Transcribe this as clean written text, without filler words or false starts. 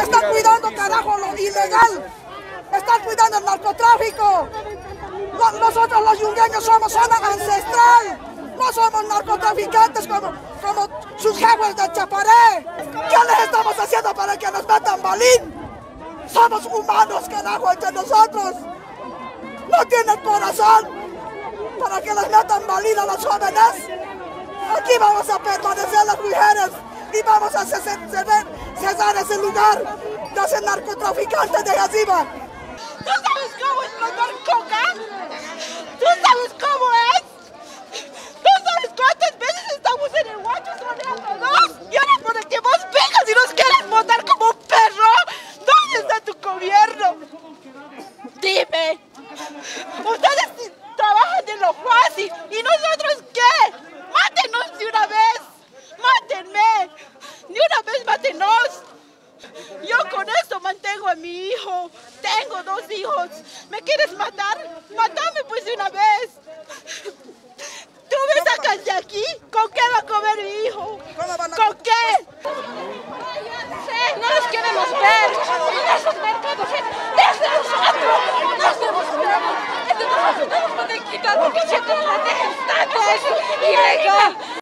Están cuidando, carajo, lo ilegal. Están cuidando el narcotráfico. Nosotros los yungueños somos zona ancestral. No somos narcotraficantes como sus jefes de Chaparé. ¿Qué les estamos haciendo para que nos metan balín? Somos humanos, carajo, entre nosotros. No tienen corazón para que les metan balín a los jóvenes. Aquí vamos a permanecer las mujeres y vamos a cesar ese lugar de ese narcotraficante de Yaziba. ¿Tú sabes cómo es plantar coca? ¿Tú sabes cómo es? ¿Tú sabes cuántas veces estamos en el guacho soleándonos? Y ahora por el que vos vengas y nos quieres votar como un perro, ¿dónde está tu gobierno? Dime. Ustedes trabajan de lo fácil, ¿y nosotros qué? ¡Mátenos de una vez! ¡Mátenme! ¡De una vez mátenos! Yo con esto mantengo a mi hijo. Tengo 2 hijos. ¿Me quieres matar? ¡Mátame pues de una vez! ¿Tú me sacas de aquí? ¿Con qué va a comer mi hijo? ¿Con qué? No los queremos ver. Esos mercados es de nosotros. Nosotros tenemos que quitar porque siempre la dejan estatus ilegal.